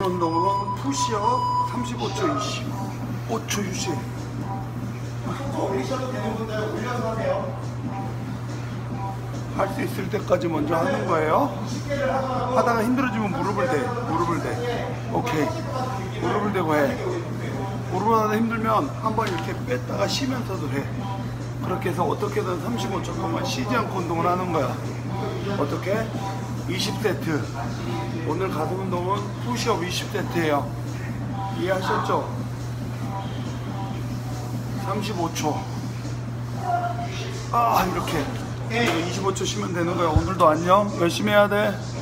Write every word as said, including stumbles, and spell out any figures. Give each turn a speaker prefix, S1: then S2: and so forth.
S1: 운동은 푸시업 삼십오 초 이십 오 초 유지.
S2: 올리셔도 되는 건데 올려서 하세요.
S1: 할 수 있을 때까지 먼저 하는 거예요. 하다가 힘들어지면 무릎을 대 무릎을 대 오케이. 무릎을 대고 해. 무릎을 하다 힘들면 한번 이렇게 뺐다가 쉬면서도 해. 그렇게 해서 어떻게든 삼십오 초 동안 쉬지 않고 운동을 하는 거야. 어떻게? 이십 세트. 오늘 가슴 운동은 푸시업 이십 세트예요. 이해하셨죠? 삼십오 초. 아, 이렇게 이십오 초 쉬면 되는 거야. 오늘도 안녕. 열심히 해야 돼.